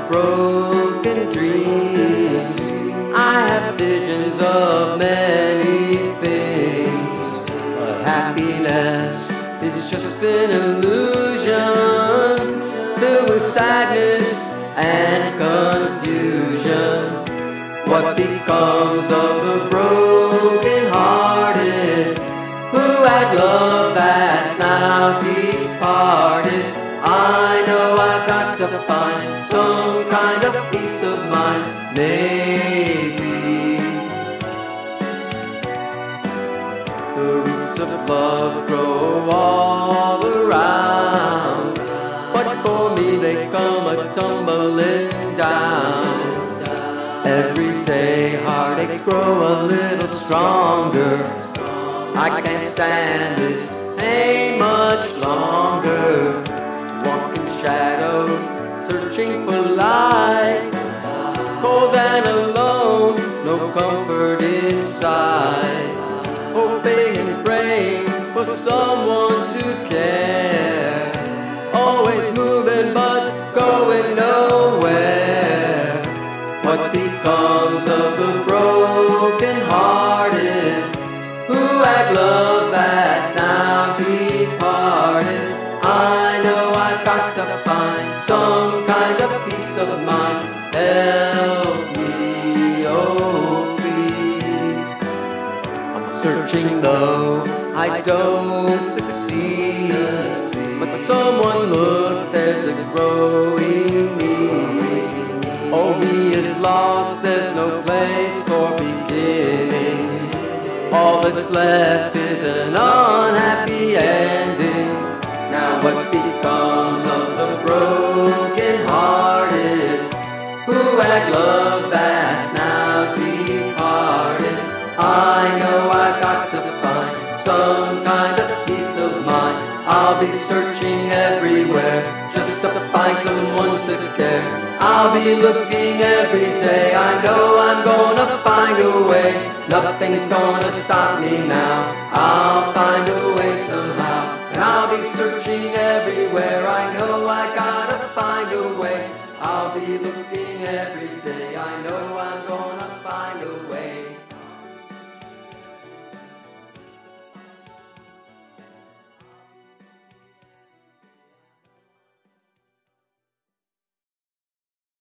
broken dreams. I have visions of many things, but happiness is just an illusion, filled with sadness and confusion. What becomes of the broken-hearted who had love that's now departed? I know I've got to find some kind of peace of mind, maybe. The roots of love grow all around, but for me they come a-tumbling down. Every day heartaches grow a little stronger. I can't stand this pain much longer. Walking shadows, searching for light, cold and alone, no comfort inside. Hoping and praying for someone to care, always moving but going nowhere. What becomes of the broken-hearted who had love that's now departed? I know I've got to find some kind of peace of mind. Help me, oh please. I'm searching though I don't succeed, but someone look, there's a growing need. Oh, he is lost, there's no place for beginning. All that's left is an unhappy ending. Now what becomes of the broken-hearted who had love that's now departed? I know I've got to find some kind of peace of mind. I'll be searching everywhere just to find someone to care. I'll be looking every day, I know I'm gonna find a way. Nothing's gonna stop me now, I'll find a way somehow. And I'll be searching everywhere, I know I gotta find a way. I'll be looking every day, I know I'm gonna find a way.